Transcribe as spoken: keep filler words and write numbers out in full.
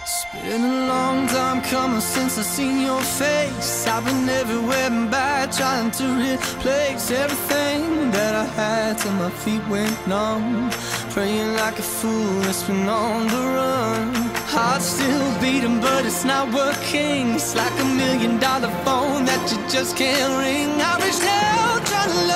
It's been a long time coming since I seen your face. I've been everywhere and back, trying to replace everything that I had till my feet went numb. Praying like a fool, it's been on the run. Heart still beating, but it's not working. It's like a million dollar phone that you just can't ring. I reached out trying to